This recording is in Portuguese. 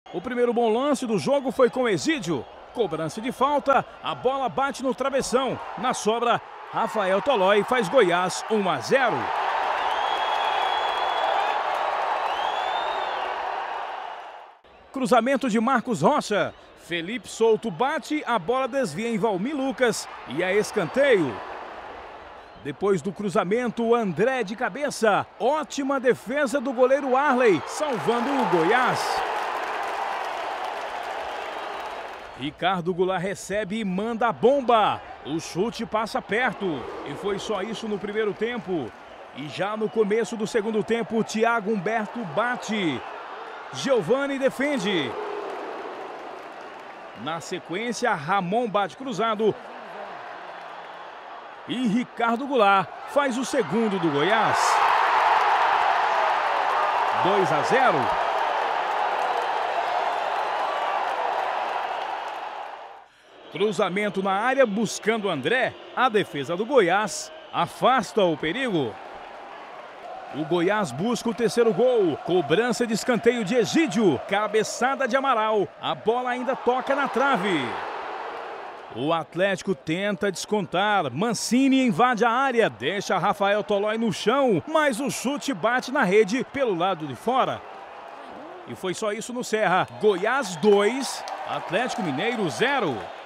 O primeiro bom lance do jogo foi com Exídio. Cobrança de falta, a bola bate no travessão. Na sobra, Rafael Tolói faz Goiás 1-0. Cruzamento de Marcos Rocha. Felipe Souto bate, a bola desvia em Valmir Lucas e é escanteio. Depois do cruzamento, André de cabeça. Ótima defesa do goleiro Arley, salvando o Goiás. Ricardo Goulart recebe e manda a bomba. O chute passa perto. E foi só isso no primeiro tempo. E já no começo do segundo tempo, Thiago Humberto bate. Giovani defende. Na sequência, Ramon bate cruzado. E Ricardo Goulart faz o segundo do Goiás. 2-0. Cruzamento na área buscando André. A defesa do Goiás afasta o perigo. O Goiás busca o terceiro gol. Cobrança de escanteio de Egídio. Cabeçada de Amaral. A bola ainda toca na trave. O Atlético tenta descontar. Mancini invade a área. Deixa Rafael Tolói no chão. Mas o chute bate na rede pelo lado de fora. E foi só isso no Serra. Goiás 2, Atlético Mineiro 0.